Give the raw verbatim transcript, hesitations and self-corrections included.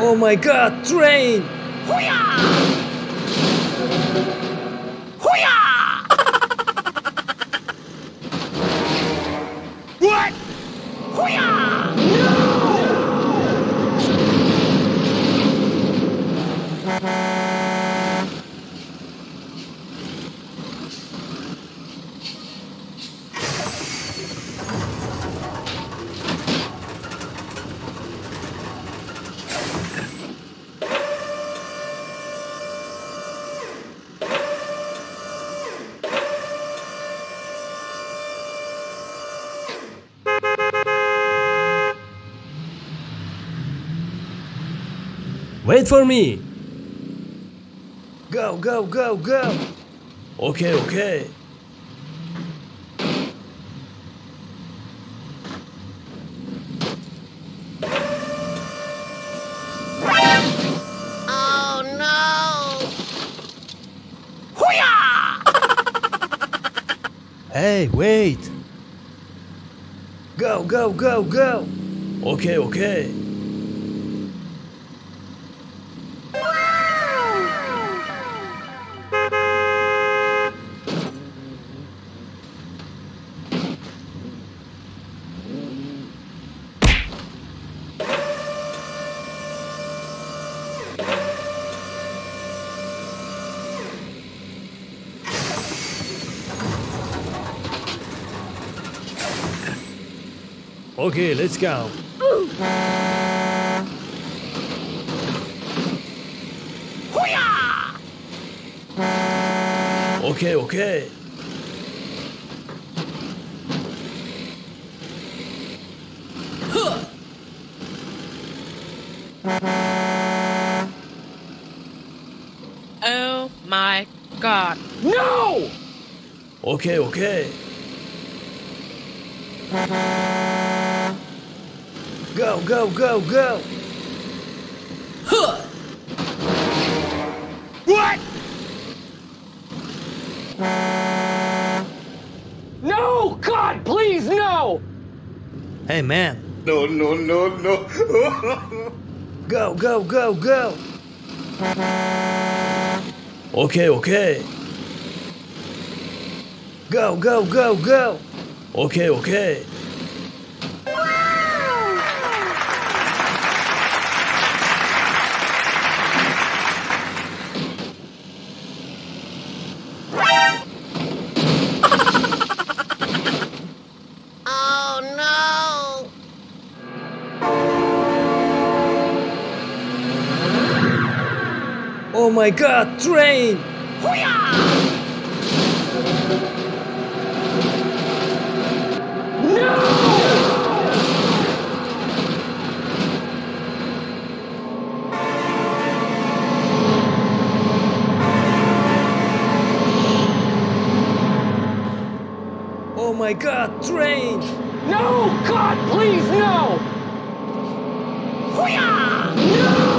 Oh my god, train! Hoo-yah! Hoo-yah! What? Hoo-yah! Wait for me! Go, go, go, go! Okay, okay. Oh no! Hoo-yah! Hey, wait! Go, go, go, go! Okay, okay. Okay, let's go. Hoo-yah! Okay, okay. Oh my god. No! Okay, okay. Go, go, go, go! What? No! God, please, no! Hey, man! No, no, no, no. Go, go, go, go! Okay, okay. Go, go, go, go! Okay, okay. Oh no! Oh my god, train! Hoo-yah! No! Oh my god, train! No! God, please, no! Hoo-yah! No!